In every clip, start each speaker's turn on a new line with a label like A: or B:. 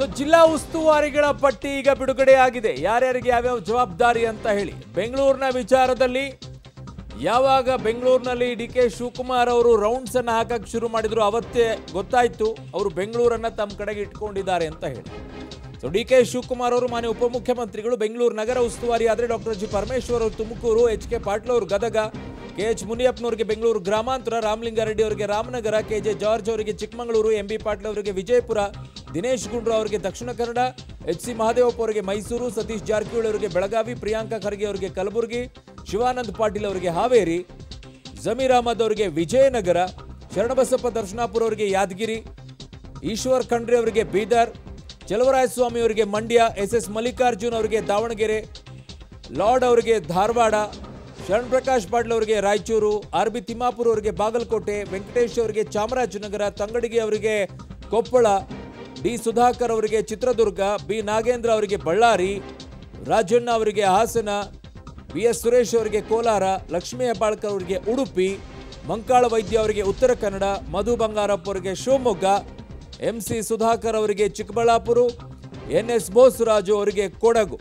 A: ಜಿಲ್ಲಾ ಉಸ್ತುವಾರಿಗಳ ಪಟ್ಟಿ ಈಗ ಬಿಡುಗಡೆಯಾಗಿದೆ. ಯಾರ್ಯಾರಿಗೆ ಯಾವ್ಯಾವ ಜವಾಬ್ದಾರಿ ಅಂತ ಹೇಳಿ ಬೆಂಗಳೂರಿನ ವಿಚಾರದಲ್ಲಿ ಯಾವಾಗ ಬೆಂಗಳೂರಿನಲ್ಲಿ ಡಿ.ಕೆ. ಶಿವಕುಮಾರ್ ಅವರು ರೌಂಡ್ಸ್ ಅನ್ನು ಹಾಕಕ್ಕೆ ಶುರು ಮಾಡಿದ್ರು ಅವತ್ತೇ ಗೊತ್ತಾಯ್ತು ಅವರು ಬೆಂಗಳೂರನ್ನ ತಮ್ಮ ಕಡೆಗೆ ಇಟ್ಕೊಂಡಿದ್ದಾರೆ ಅಂತ ಹೇಳಿ. ಸೊ ಡಿ.ಕೆ. ಶಿವಕುಮಾರ್ ಅವರು ಮಾನ್ಯ ಉಪಮುಖ್ಯಮಂತ್ರಿಗಳು ಬೆಂಗಳೂರು ನಗರ ಉಸ್ತುವಾರಿ ಆದರೆ ಡಾಕ್ಟರ್ ಜಿ ಪರಮೇಶ್ವರ್ ಅವರು ತುಮಕೂರು, ಎಚ್.ಕೆ. ಪಾಟೀಲ್ ಅವರು ಗದಗ, ಕೆ.ಎಚ್. ಮುನಿಯಪ್ಪನವರಿಗೆ ಬೆಂಗಳೂರು ಗ್ರಾಮಾಂತರ, ರಾಮಲಿಂಗಾರೆಡ್ಡಿ ಅವರಿಗೆ ರಾಮನಗರ, ಕೆ.ಜೆ. ಜಾರ್ಜ್ ಅವರಿಗೆ ಚಿಕ್ಕಮಗಳೂರು, ಎಂ.ಬಿ. ಪಾಟೀಲ್ ಅವರಿಗೆ ವಿಜಯಪುರ, ದಿನೇಶ್ ಗುಂಡ್ರು ಅವರಿಗೆ ದಕ್ಷಿಣ ಕನ್ನಡ, ಎಚ್.ಸಿ. ಮಹದೇವಪ್ಪ ಅವರಿಗೆ ಮೈಸೂರು, ಸತೀಶ್ ಜಾರಕಿಹೊಳಿ ಅವರಿಗೆ ಬೆಳಗಾವಿ, ಪ್ರಿಯಾಂಕಾ ಖರ್ಗೆ ಅವರಿಗೆ ಕಲಬುರಗಿ, ಶಿವಾನಂದ ಪಾಟೀಲ್ ಅವರಿಗೆ ಹಾವೇರಿ, ಜಮೀರ್ ಅಹಮದ್ ಅವರಿಗೆ ವಿಜಯನಗರ, ಶರಣಬಸಪ್ಪ ದರ್ಶನಾಪುರ ಅವರಿಗೆ ಯಾದಗಿರಿ, ಈಶ್ವರ್ ಖಂಡ್ರೆ ಅವರಿಗೆ ಬೀದರ್, ಚಲವರಾಯಸ್ವಾಮಿ ಅವರಿಗೆ ಮಂಡ್ಯ, ಎಸ್.ಎಸ್. ಮಲ್ಲಿಕಾರ್ಜುನ್ ಅವರಿಗೆ ದಾವಣಗೆರೆ, ಲಾರ್ಡ್ ಅವರಿಗೆ ಧಾರವಾಡ, ಶರಣ್ ಪ್ರಕಾಶ್ ಪಾಟೀಲ್ ಅವರಿಗೆ ರಾಯಚೂರು, ಆರ್.ಬಿ. ತಿಮ್ಮಾಪುರ ಅವರಿಗೆ ಬಾಗಲಕೋಟೆ, ವೆಂಕಟೇಶ್ ಅವರಿಗೆ ಚಾಮರಾಜನಗರ, ತಂಗಡಿಗೆ ಅವರಿಗೆ ಕೊಪ್ಪಳ, ಡಿ. ಸುಧಾಕರ್ ಅವರಿಗೆ ಚಿತ್ರದುರ್ಗ, ಬಿ. ನಾಗೇಂದ್ರ ಅವರಿಗೆ ಬಳ್ಳಾರಿ, ರಾಜಣ್ಣ ಅವರಿಗೆ ಹಾಸನ, ಬಿ.ಎಸ್. ಸುರೇಶ್ ಅವರಿಗೆ ಕೋಲಾರ, ಲಕ್ಷ್ಮೀ ಹೆಬ್ಬಾಳ್ಕರ್ ಅವರಿಗೆ ಉಡುಪಿ, ಮಂಕಾಳ ವೈದ್ಯ ಅವರಿಗೆ ಉತ್ತರ ಕನ್ನಡ, ಮಧು ಬಂಗಾರಪ್ಪ ಅವರಿಗೆ ಶಿವಮೊಗ್ಗ, ಎಂ.ಸಿ. ಸುಧಾಕರ್ ಅವರಿಗೆ ಚಿಕ್ಕಬಳ್ಳಾಪುರ, ಎನ್.ಎಸ್. ಬೋಸರಾಜು ಅವರಿಗೆ ಕೊಡಗು.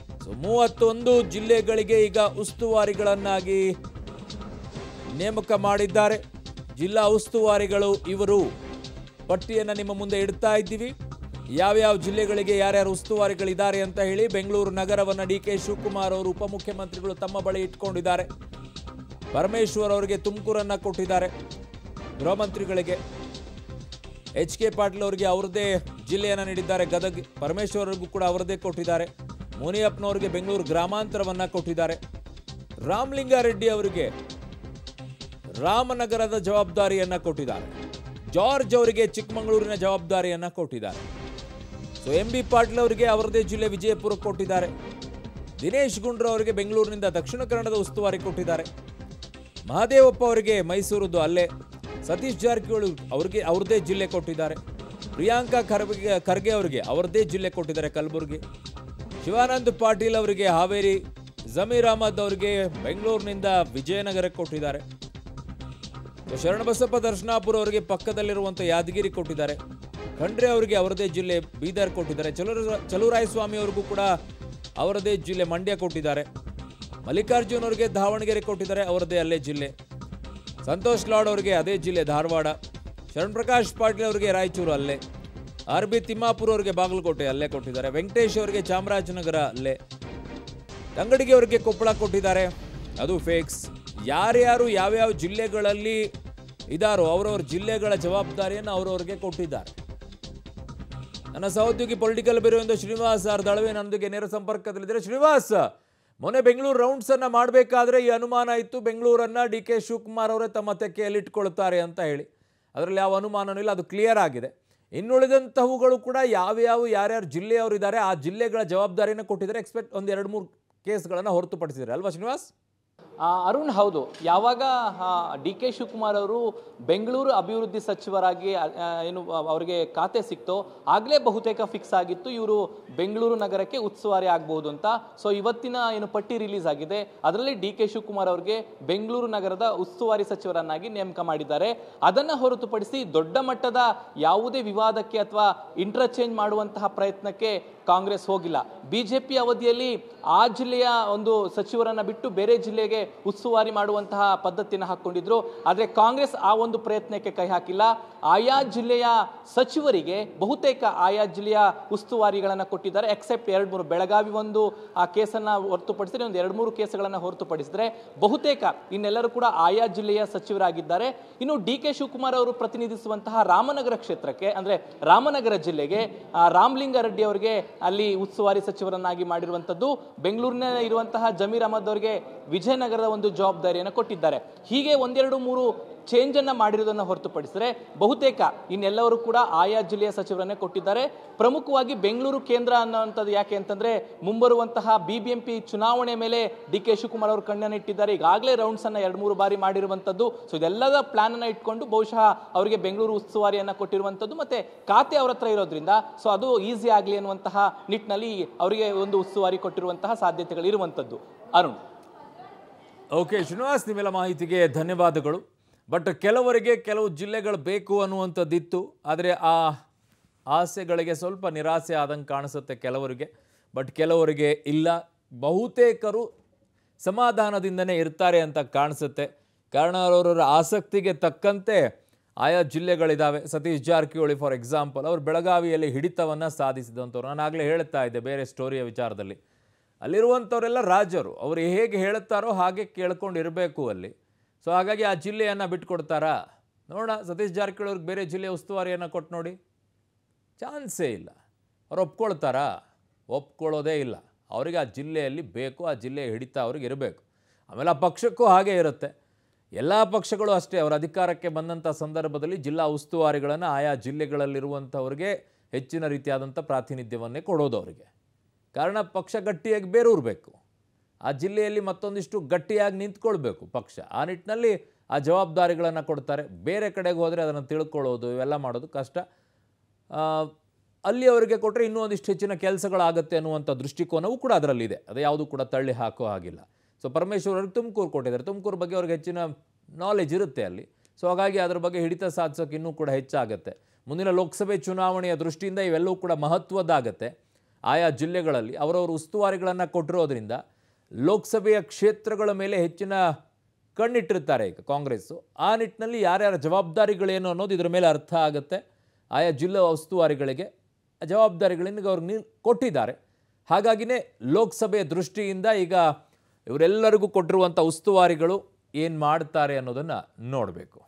A: 31 ಜಿಲ್ಲೆಗಳಿಗೆ ಈಗ ಉಸ್ತುವಾರಿಗಳನ್ನಾಗಿ ನೇಮಕ ಮಾಡಿದ್ದಾರೆ. ಜಿಲ್ಲಾ ಉಸ್ತುವಾರಿಗಳು ಇವರು. ಪಟ್ಟಿಯನ್ನು ನಿಮ್ಮ ಮುಂದೆ ಇಡ್ತಾ ಇದ್ದೀವಿ. ಯಾವ್ಯಾವ ಜಿಲ್ಲೆಗಳಿಗೆ ಯಾರ್ಯಾರು ಉಸ್ತುವಾರಿಗಳಿದ್ದಾರೆ ಅಂತ ಹೇಳಿ. ಬೆಂಗಳೂರು ನಗರವನ್ನು ಡಿ.ಕೆ. ಶಿವಕುಮಾರ್ ಅವರು ಉಪಮುಖ್ಯಮಂತ್ರಿಗಳು ತಮ್ಮ ಬಳಿ ಇಟ್ಕೊಂಡಿದ್ದಾರೆ. ಪರಮೇಶ್ವರ್ ಅವರಿಗೆ ತುಮಕೂರನ್ನ ಕೊಟ್ಟಿದ್ದಾರೆ. ಗೃಹ ಮಂತ್ರಿಗಳಿಗೆ ಎಚ್.ಕೆ. ಪಾಟೀಲ್ ಅವರಿಗೆ ಅವರದೇ ಜಿಲ್ಲೆಯನ್ನು ನೀಡಿದ್ದಾರೆ. ಗದಗ. ಪರಮೇಶ್ವರ್ ಅವರಿಗೂ ಕೂಡ ಅವರದೇ ಕೊಟ್ಟಿದ್ದಾರೆ. ಮುನಿಯಪ್ಪನವರಿಗೆ ಬೆಂಗಳೂರು ಗ್ರಾಮಾಂತರವನ್ನ ಕೊಟ್ಟಿದ್ದಾರೆ. ರಾಮಲಿಂಗಾರೆಡ್ಡಿ ಅವರಿಗೆ ರಾಮನಗರದ ಜವಾಬ್ದಾರಿಯನ್ನ ಕೊಟ್ಟಿದ್ದಾರೆ. ಜಾರ್ಜ್ ಅವರಿಗೆ ಚಿಕ್ಕಮಗಳೂರಿನ ಜವಾಬ್ದಾರಿಯನ್ನ ಕೊಟ್ಟಿದ್ದಾರೆ. So MB. ಪಾಟೀಲ್ ಅವರಿಗೆ ಅವರದೇ ಜಿಲ್ಲೆ ವಿಜಯಪುರ ಕೊಟ್ಟಿದ್ದಾರೆ. ದಿನೇಶ್ ಗುಂಡ್ರು ಅವರಿಗೆ ಬೆಂಗಳೂರಿನಿಂದ ದಕ್ಷಿಣ ಕನ್ನಡದ ಉಸ್ತುವಾರಿ ಕೊಟ್ಟಿದ್ದಾರೆ. ಮಹದೇವಪ್ಪ ಅವರಿಗೆ ಮೈಸೂರದ್ದು ಅಲ್ಲೇ. ಸತೀಶ್ ಜಾರಕಿಹೊಳಿ ಅವರಿಗೆ ಅವರದೇ ಜಿಲ್ಲೆ ಕೊಟ್ಟಿದ್ದಾರೆ. ಪ್ರಿಯಾಂಕಾ ಖರ್ಗೆ ಅವರಿಗೆ ಅವರದೇ ಜಿಲ್ಲೆ ಕೊಟ್ಟಿದ್ದಾರೆ ಕಲಬುರಗಿ. ಶಿವಾನಂದ ಪಾಟೀಲ್ ಅವರಿಗೆ ಹಾವೇರಿ, ಜಮೀರ್ ಅಹಮದ್ ಅವರಿಗೆ ಬೆಂಗಳೂರಿನಿಂದ ವಿಜಯನಗರಕ್ಕೆ ಕೊಟ್ಟಿದ್ದಾರೆ. ಶರಣಬಸಪ್ಪ ದರ್ಶನಾಪುರ ಅವರಿಗೆ ಪಕ್ಕದಲ್ಲಿರುವಂಥ ಯಾದಗಿರಿ ಕೊಟ್ಟಿದ್ದಾರೆ. ಖಂಡ್ರೆ ಅವರಿಗೆ ಅವರದೇ ಜಿಲ್ಲೆ ಬೀದರ್ ಕೊಟ್ಟಿದ್ದಾರೆ. ಚಲುವರಾಯಸ್ವಾಮಿ ಅವರಿಗೂ ಕೂಡ ಅವರದೇ ಜಿಲ್ಲೆ ಮಂಡ್ಯ ಕೊಟ್ಟಿದ್ದಾರೆ. ಮಲ್ಲಿಕಾರ್ಜುನ್ ಅವರಿಗೆ ದಾವಣಗೆರೆ ಕೊಟ್ಟಿದ್ದಾರೆ, ಅವರದೇ ಅಲ್ಲೇ ಜಿಲ್ಲೆ. ಸಂತೋಷ್ ಲಾಡ್ ಅವರಿಗೆ ಅದೇ ಜಿಲ್ಲೆ ಧಾರವಾಡ. ಶರಣ್ ಪ್ರಕಾಶ್ ಪಾಟೀಲ್ ಅವರಿಗೆ ರಾಯಚೂರು ಅಲ್ಲೇ. ಆರ್.ಬಿ. ತಿಮ್ಮಾಪುರ ಅವರಿಗೆ ಬಾಗಲಕೋಟೆ ಅಲ್ಲೇ ಕೊಟ್ಟಿದ್ದಾರೆ. ವೆಂಕಟೇಶ್ ಅವರಿಗೆ ಚಾಮರಾಜನಗರ ಅಲ್ಲೇ. ತಂಗಡಿಗೆ ಅವರಿಗೆ ಕೊಪ್ಪಳ ಕೊಟ್ಟಿದ್ದಾರೆ, ಅದು ಫೇಕ್ಸ್. ಯಾರ್ಯಾರು ಯಾವ್ಯಾವ ಜಿಲ್ಲೆಗಳಲ್ಲಿ ಇದಾರೋ ಅವರವ್ರ ಜಿಲ್ಲೆಗಳ ಜವಾಬ್ದಾರಿಯನ್ನು ಅವರವರಿಗೆ ಕೊಟ್ಟಿದ್ದಾರೆ. ನನ್ನ ಸಹೋದ್ಯೋಗಿ ಪೊಲಿಟಿಕಲ್ ಬ್ಯೂರೋಯಿಂದ ಶ್ರೀನಿವಾಸ್ ಆರ್ ದಳವೆ ನನ್ನೊಂದಿಗೆ ನೇರ ಸಂಪರ್ಕದಲ್ಲಿದ್ದಾರೆ. ಶ್ರೀನಿವಾಸ್, ಮೊನ್ನೆ ಬೆಂಗಳೂರು ರೌಂಡ್ಸ್ ಅನ್ನ ಮಾಡಬೇಕಾದ್ರೆ ಈ ಅನುಮಾನ ಇತ್ತು, ಬೆಂಗಳೂರನ್ನ ಡಿ.ಕೆ. ಶಿವಕುಮಾರ್ ಅವರೇ ತಮ್ಮ ತೆಕ್ಕೆಯಲ್ಲಿ ಇಟ್ಕೊಳ್ತಾರೆ ಅಂತ ಹೇಳಿ. ಅದರಲ್ಲಿ ಯಾವ ಅನುಮಾನನೂ ಇಲ್ಲ, ಅದು ಕ್ಲಿಯರ್ ಆಗಿದೆ. ಇನ್ನುಳಿದಂತಹವುಗಳು ಕೂಡ ಯಾರ್ಯಾರು ಜಿಲ್ಲೆಯವರು ಇದ್ದಾರೆ ಆ ಜಿಲ್ಲೆಗಳ ಜವಾಬ್ದಾರಿಯನ್ನು ಕೊಟ್ಟಿದ್ದಾರೆ. ಎಕ್ಸ್ಪೆಕ್ಟ್ ಒಂದು 2-3 ಕೇಸ್ಗಳನ್ನು ಹೊರತುಪಡಿಸಿದ್ದಾರೆ ಅಲ್ವಾ ಶ್ರೀನಿವಾಸ್?
B: ಅರುಣ್, ಹೌದು. ಯಾವಾಗ ಡಿ.ಕೆ. ಶಿವಕುಮಾರ್ ಅವರು ಬೆಂಗಳೂರು ಅಭಿವೃದ್ಧಿ ಸಚಿವರಾಗಿ ಏನು ಅವರಿಗೆ ಖಾತೆ ಸಿಕ್ತೋ ಆಗಲೇ ಬಹುತೇಕ ಫಿಕ್ಸ್ ಆಗಿತ್ತು ಇವರು ಬೆಂಗಳೂರು ನಗರಕ್ಕೆ ಉಸ್ತುವಾರಿ ಆಗಬಹುದು ಅಂತ. ಸೊ ಇವತ್ತಿನ ಏನು ಪಟ್ಟಿ ರಿಲೀಸ್ ಆಗಿದೆ ಅದರಲ್ಲಿ ಡಿ.ಕೆ. ಶಿವಕುಮಾರ್ ಅವರಿಗೆ ಬೆಂಗಳೂರು ನಗರದ ಉಸ್ತುವಾರಿ ಸಚಿವರನ್ನಾಗಿ ನೇಮಕ ಮಾಡಿದ್ದಾರೆ. ಅದನ್ನು ಹೊರತುಪಡಿಸಿ ದೊಡ್ಡ ಮಟ್ಟದ ಯಾವುದೇ ವಿವಾದಕ್ಕೆ ಅಥವಾ ಇಂಟರ್ಚೇಂಜ್ ಮಾಡುವಂತಹ ಪ್ರಯತ್ನಕ್ಕೆ ಕಾಂಗ್ರೆಸ್ ಹೋಗಿಲ್ಲ. ಬಿಜೆಪಿ ಅವಧಿಯಲ್ಲಿ ಆ ಜಿಲ್ಲೆಯ ಒಂದು ಸಚಿವರನ್ನ ಬಿಟ್ಟು ಬೇರೆ ಜಿಲ್ಲೆಗೆ ಉಸ್ತುವಾರಿ ಮಾಡುವಂತಹ ಪದ್ಧತಿಯನ್ನು ಹಾಕೊಂಡಿದ್ರು. ಆದರೆ ಕಾಂಗ್ರೆಸ್ ಆ ಒಂದು ಪ್ರಯತ್ನಕ್ಕೆ ಕೈ ಹಾಕಿಲ್ಲ. ಆಯಾ ಜಿಲ್ಲೆಯ ಸಚಿವರಿಗೆ ಬಹುತೇಕ ಆಯಾ ಜಿಲ್ಲೆಯ ಉಸ್ತುವಾರಿಗಳನ್ನು ಕೊಟ್ಟಿದ್ದಾರೆ. ಎಕ್ಸೆಪ್ಟ್ 2-3 ಬೆಳಗಾವಿ ಒಂದು ಆ ಕೇಸನ್ನು ಹೊರತುಪಡಿಸಿದ್ರೆ ಒಂದು 2-3 ಕೇಸುಗಳನ್ನು ಹೊರತುಪಡಿಸಿದ್ರೆ ಬಹುತೇಕ ಇನ್ನೆಲ್ಲರೂ ಕೂಡ ಆಯಾ ಜಿಲ್ಲೆಯ ಸಚಿವರಾಗಿದ್ದಾರೆ. ಇನ್ನು ಡಿ.ಕೆ. ಶಿವಕುಮಾರ್ ಅವರು ಪ್ರತಿನಿಧಿಸುವಂತಹ ರಾಮನಗರ ಕ್ಷೇತ್ರಕ್ಕೆ ಅಂದ್ರೆ ರಾಮನಗರ ಜಿಲ್ಲೆಗೆ ರಾಮಲಿಂಗಾರೆಡ್ಡಿ ಅವರಿಗೆ ಅಲ್ಲಿ ಉಸ್ತುವಾರಿ ಸಚಿವರನ್ನಾಗಿ ಮಾಡಿರುವಂತದ್ದು. ಬೆಂಗಳೂರಿನ ಇರುವಂತಹ ಜಮೀರ್ ಅಹಮದ್ ಅವರಿಗೆ ವಿಜಯನಗರದ ಒಂದು ಜವಾಬ್ದಾರಿಯನ್ನು ಕೊಟ್ಟಿದ್ದಾರೆ. ಹೀಗೆ 1-2-3 ಚೇಂಜ್ ಅನ್ನ ಮಾಡಿರೋದನ್ನು ಹೊರತುಪಡಿಸಿದರೆ ಬಹುತೇಕ ಇನ್ನೆಲ್ಲರೂ ಕೂಡ ಆಯಾ ಜಿಲ್ಲೆಯ ಸಚಿವರನ್ನೇ ಕೊಟ್ಟಿದ್ದಾರೆ. ಪ್ರಮುಖವಾಗಿ ಬೆಂಗಳೂರು ಕೇಂದ್ರ ಅನ್ನುವಂಥದ್ದು ಯಾಕೆ ಅಂತಂದ್ರೆ ಮುಂಬರುವಂತಹ BBMP ಚುನಾವಣೆ ಮೇಲೆ ಡಿ.ಕೆ. ಶಿವಕುಮಾರ್ ಅವರು ಕಣ್ಣನ್ನು ಇಟ್ಟಿದ್ದಾರೆ. ಈಗಾಗಲೇ ರೌಂಡ್ಸ್ ಅನ್ನ 2-3 ಬಾರಿ ಮಾಡಿರುವಂತದ್ದು. ಸೊ ಇದೆಲ್ಲದ ಪ್ಲಾನ್ ಅನ್ನ ಇಟ್ಕೊಂಡು ಬಹುಶಃ ಅವರಿಗೆ ಬೆಂಗಳೂರು ಉಸ್ತುವಾರಿಯನ್ನ ಕೊಟ್ಟಿರುವಂತದ್ದು. ಮತ್ತೆ ಖಾತೆ ಅವರ ಹತ್ರ ಇರೋದ್ರಿಂದ ಸೊ ಅದು ಈಸಿ ಆಗಲಿ ಅನ್ನುವಂತಹ ನಿಟ್ಟಿನಲ್ಲಿ ಅವರಿಗೆ ಒಂದು ಉಸ್ತುವಾರಿ ಕೊಟ್ಟಿರುವಂತಹ ಸಾಧ್ಯತೆಗಳು ಇರುವಂತದ್ದು. ಅರುಣ್,
A: ಓಕೆ ಶ್ರೀನಿವಾಸ್, ನಿಮ್ಮೆಲ್ಲ ಮಾಹಿತಿಗೆ ಧನ್ಯವಾದಗಳು. ಬಟ್ ಕೆಲವರಿಗೆ ಕೆಲವು ಜಿಲ್ಲೆಗಳು ಬೇಕು ಅನ್ನುವಂಥದ್ದಿತ್ತು. ಆದರೆ ಆಸೆಗಳಿಗೆ ಸ್ವಲ್ಪ ನಿರಾಸೆ ಆದಂಗೆ ಕಾಣಿಸುತ್ತೆ ಕೆಲವರಿಗೆ. ಬಟ್ ಕೆಲವರಿಗೆ ಇಲ್ಲ. ಬಹುತೇಕರು ಸಮಾಧಾನದಿಂದನೇ ಇರ್ತಾರೆ ಅಂತ ಕಾಣಿಸುತ್ತೆ. ಕಾರಣ ಅವರವರ ಆಸಕ್ತಿಗೆ ತಕ್ಕಂತೆ ಆಯಾ ಜಿಲ್ಲೆಗಳಿದ್ದಾವೆ. ಸತೀಶ್ ಜಾರಕಿಹೊಳಿ ಫಾರ್ ಎಕ್ಸಾಂಪಲ್, ಅವರು ಬೆಳಗಾವಿಯಲ್ಲಿ ಹಿಡಿತವನ್ನು ಸಾಧಿಸಿದಂಥವ್ರು. ನಾನು ಆಗಲೇ ಹೇಳ್ತಾ ಇದ್ದೆ ಬೇರೆ ಸ್ಟೋರಿಯ ವಿಚಾರದಲ್ಲಿ. ಅಲ್ಲಿರುವಂಥವರೆಲ್ಲ ರಾಜರು, ಅವರು ಹೇಗೆ ಹೇಳುತ್ತಾರೋ ಹಾಗೆ ಕೇಳ್ಕೊಂಡಿರಬೇಕು ಅಲ್ಲಿ. ಸೊ ಹಾಗಾಗಿ ಆ ಜಿಲ್ಲೆಯನ್ನು ಬಿಟ್ಕೊಡ್ತಾರಾ? ನೋಡೋಣ. ಸತೀಶ್ ಜಾರಕಿಹೊಳಿ ಅವ್ರಿಗೆ ಬೇರೆ ಜಿಲ್ಲೆಯ ಉಸ್ತುವಾರಿಯನ್ನು ಕೊಟ್ಟು ನೋಡಿ, ಚಾನ್ಸೇ ಇಲ್ಲ. ಅವ್ರು ಒಪ್ಕೊಳ್ತಾರಾ? ಒಪ್ಕೊಳ್ಳೋದೇ ಇಲ್ಲ. ಅವರಿಗೆ ಆ ಜಿಲ್ಲೆಯಲ್ಲಿ ಬೇಕು, ಆ ಜಿಲ್ಲೆಯ ಹಿಡಿತ ಅವ್ರಿಗೆ ಇರಬೇಕು. ಆಮೇಲೆ ಆ ಪಕ್ಷಕ್ಕೂ ಹಾಗೆ ಇರುತ್ತೆ. ಎಲ್ಲ ಪಕ್ಷಗಳು ಅಷ್ಟೇ, ಅವರ ಅಧಿಕಾರಕ್ಕೆ ಬಂದಂಥ ಸಂದರ್ಭದಲ್ಲಿ ಜಿಲ್ಲಾ ಉಸ್ತುವಾರಿಗಳನ್ನು ಆಯಾ ಜಿಲ್ಲೆಗಳಲ್ಲಿರುವಂಥವ್ರಿಗೆ ಹೆಚ್ಚಿನ ರೀತಿಯಾದಂಥ ಪ್ರಾತಿನಿಧ್ಯವನ್ನೇ ಕೊಡೋದು ಅವರಿಗೆ. ಕಾರಣ ಪಕ್ಷ ಗಟ್ಟಿಯಾಗಿ ಬೇರೂರಬೇಕು, ಆ ಜಿಲ್ಲೆಯಲ್ಲಿ ಮತ್ತೊಂದಿಷ್ಟು ಗಟ್ಟಿಯಾಗಿ ನಿಂತ್ಕೊಳ್ಬೇಕು ಪಕ್ಷ. ಆ ನಿಟ್ಟಿನಲ್ಲಿ ಆ ಜವಾಬ್ದಾರಿಗಳನ್ನು ಕೊಡ್ತಾರೆ. ಬೇರೆ ಕಡೆಗೆ ಹೋದರೆ ಅದನ್ನು ತಿಳ್ಕೊಳ್ಳೋದು ಇವೆಲ್ಲ ಮಾಡೋದು ಕಷ್ಟ. ಅಲ್ಲಿ ಅವರಿಗೆ ಕೊಟ್ಟರೆ ಇನ್ನೂ ಒಂದಿಷ್ಟು ಹೆಚ್ಚಿನ ಕೆಲಸಗಳಾಗುತ್ತೆ ಅನ್ನುವಂಥ ದೃಷ್ಟಿಕೋನವೂ ಕೂಡ ಅದರಲ್ಲಿದೆ. ಅದು ಯಾವುದೂ ಕೂಡ ತಳ್ಳಿ ಹಾಕೋ ಹಾಗಿಲ್ಲ. ಸೊ ಪರಮೇಶ್ವರ್ ಅವ್ರಿಗೆ ತುಮಕೂರು ಕೊಟ್ಟಿದ್ದಾರೆ. ತುಮಕೂರು ಬಗ್ಗೆ ಅವ್ರಿಗೆ ಹೆಚ್ಚಿನ ನಾಲೆಜ್ ಇರುತ್ತೆ ಅಲ್ಲಿ. ಸೊ ಹಾಗಾಗಿ ಅದ್ರ ಬಗ್ಗೆ ಹಿಡಿತ ಸಾಧಿಸೋಕೆ ಇನ್ನೂ ಕೂಡ ಹೆಚ್ಚಾಗುತ್ತೆ. ಮುಂದಿನ ಲೋಕಸಭೆ ಚುನಾವಣೆಯ ದೃಷ್ಟಿಯಿಂದ ಇವೆಲ್ಲವೂ ಕೂಡ ಮಹತ್ವದ್ದಾಗತ್ತೆ. ಆಯಾ ಜಿಲ್ಲೆಗಳಲ್ಲಿ ಅವರವರು ಉಸ್ತುವಾರಿಗಳನ್ನು ಕೊಟ್ಟಿರೋದ್ರಿಂದ ಲೋಕಸಭೆಯ ಕ್ಷೇತ್ರಗಳ ಮೇಲೆ ಹೆಚ್ಚಿನ ಕಣ್ಣಿಟ್ಟಿರ್ತಾರೆ ಈಗ ಕಾಂಗ್ರೆಸ್ಸು. ಆ ನಿಟ್ಟಿನಲ್ಲಿ ಯಾರ್ಯಾರ ಜವಾಬ್ದಾರಿಗಳೇನು ಅನ್ನೋದು ಇದರ ಮೇಲೆ ಅರ್ಥ ಆಗುತ್ತೆ. ಆಯಾ ಜಿಲ್ಲಾ ಉಸ್ತುವಾರಿಗಳಿಗೆ ಜವಾಬ್ದಾರಿಗಳನ್ನು ಅವ್ರಿಗೆ ಕೊಟ್ಟಿದ್ದಾರೆ. ಹಾಗಾಗಿನೇ ಲೋಕಸಭೆಯ ದೃಷ್ಟಿಯಿಂದ ಈಗ ಇವರೆಲ್ಲರಿಗೂ ಕೊಟ್ಟಿರುವಂಥ ಉಸ್ತುವಾರಿಗಳು ಏನು ಮಾಡ್ತಾರೆ ಅನ್ನೋದನ್ನು ನೋಡಬೇಕು.